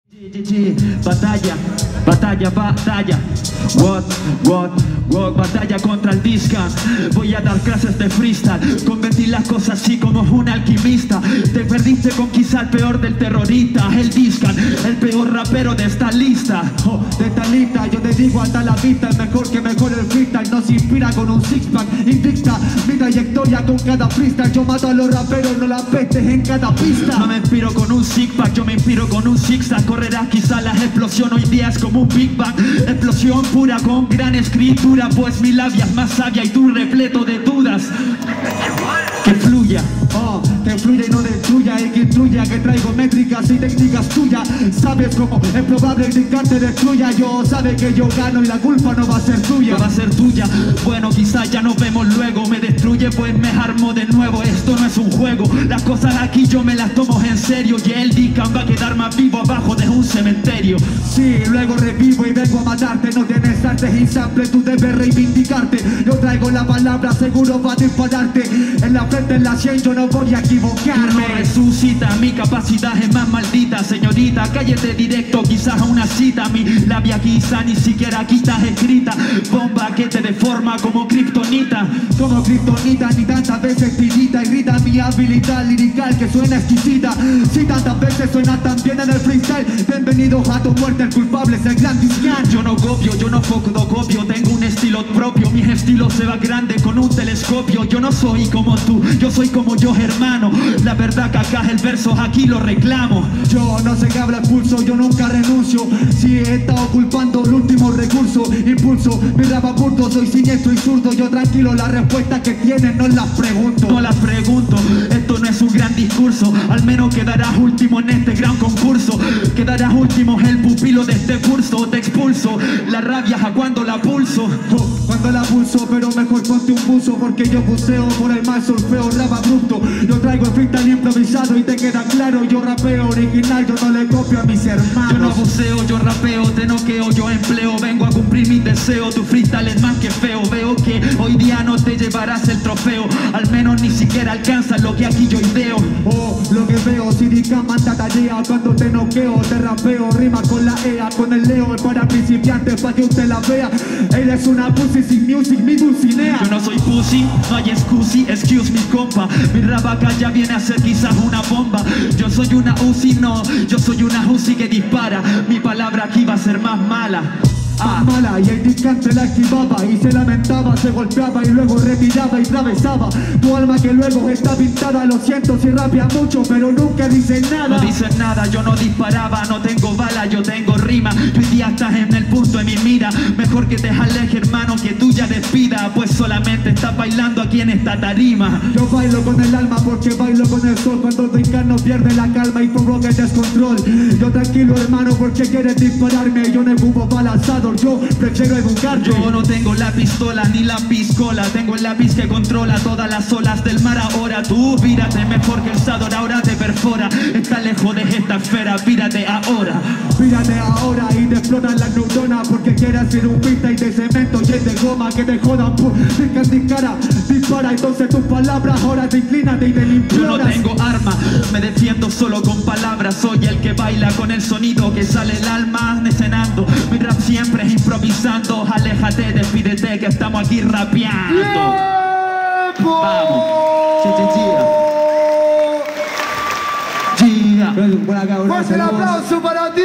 Batalla, batalla, batalla. What, batalla contra el Discan. Voy a dar clases de freestyle, convertir las cosas así como un alquimista. Te perdiste con quizá el peor del terrorista, el Discan, el peor rapero de esta lista. De esta lista yo te digo hasta la vista, el mejor que mejor el freestyle nos inspira con un six-pack. Invicta mi trayectoria con cada freestyle. Yo mato a los raperos, no las pestes en cada pista. No me inspiro con un six-pack, yo me inspiro con un zigzag. Correrás quizá la explosión, hoy día es como un Big Bang. Explosión pura con gran escritura, pues mi labia es más sabia y tú repleto de dudas. Que fluya. Que fluya y no destruya, y que instruya, que traigo métricas y técnicas tuyas. Sabes cómo es probable que te destruya. Yo sabe que yo gano y la culpa no va a ser tuya. No va a ser tuya. Bueno, quizás ya nos vemos luego. Me destruye, pues me armo de nuevo. Esto no es un juego. Las cosas aquí yo me las tomo en serio. Y el Discan va a quedar más vivo abajo de un cementerio. Sí, luego revivo y vengo a matarte. No tienes arte y sample, tú debes reivindicarte. Yo traigo la palabra, seguro va a dispararte. En la frente, en la sien, yo no voy a equivocarme. No resucita, mi capacidad es más maldita. Señorita, cállate directo, quizás a una cita. Mi labia quizá ni siquiera quitas escrita. Bomba que te deforma como kriptonita. Como kriptonita, ni tantas veces tirita. Irrita mi habilidad lirical que suena exquisita. Si tantas veces suena tan bien en el freestyle. Bienvenidos a tu muerte, el culpable es el gran Discan. Yo no copio, yo no fotocopio. Tengo un estilo propio, mi estilo se va grande con un telescopio. Yo no soy como tú, yo soy como yo, hermano. La verdad que acá el verso, aquí lo reclamo. Yo no sé qué habla el pulso, yo nunca renuncio. Si he estado culpando el último recurso, impulso, mi rap absurdo, soy siniestro y zurdo. Yo tranquilo, las respuestas que tienen no las pregunto. No las pregunto, esto no es un gran discurso. Al menos quedarás último en este gran concurso. Quedarás último el pupilo de este curso. Te expulso, la rabia a cuando la pulso. Cuando la pulso, pero mejor ponte un buzo, porque yo buceo por el mal solfeo, rap abrupto. Yo traigo el freestyle improvisado y te queda claro. Yo rapeo original, yo no le copio a mis hermanos. Yo no buceo, yo rapeo, te noqueo, yo empleo. Vengo a cumplir mi deseo, tu freestyle es más que feo. Veo que hoy día no te llevarás el trofeo. Al menos ni siquiera alcanzas lo que aquí yo ideo. Lo que veo, si Discan manda tarea. Cuando te noqueo, te rapeo, rima con la EA, con el Leo. Es para principiantes, para que usted la vea. Él es una pussy sin music, mi dulcinea. Yo no soy pussy, no hay excuse me compa. Mi rap acá ya viene a ser quizás una bomba. Yo soy una Uzi, no, yo soy una Uzi que dispara. Mi palabra aquí va a ser más mala. Mala, y el Discan se la esquivaba y se lamentaba, se golpeaba y luego retiraba y atravesaba. Tu alma que luego está pintada, lo siento si rapia mucho, pero nunca dice nada. No dices nada, yo no disparaba, no tengo bala, yo tengo rima. Tú hoy día estás en el punto de mi mira. Mejor que te alejes, hermano, que tú ya despida, pues solamente estás bailando aquí en esta tarima. Yo bailo con el alma porque bailo con el sol. Cuando el Discan no pierde la calma y provoca el descontrol. Yo tranquilo, hermano, porque quieres dispararme. Yo no ocupo balanzado, yo prefiero educar. Yo no tengo la pistola ni la piscola, tengo el lápiz que controla todas las olas del mar. Ahora tú vírate mejor que el Sador, ahora te perfora. Está lejos de esta esfera, vírate ahora. Vírate ahora y te explotan las neuronas, porque quieres hacer un pista y de cemento y de goma que te jodan por Discan cara. Dispara entonces tus palabras, ahora te inclínate y te imploras. Yo no tengo arma, me defiendo solo con palabras. Soy el que baila con el sonido que sale el alma escenando. Mi rap siempre es improvisando. Aléjate, despídete que estamos aquí rapeando. Vamos. Fuerte el aplauso para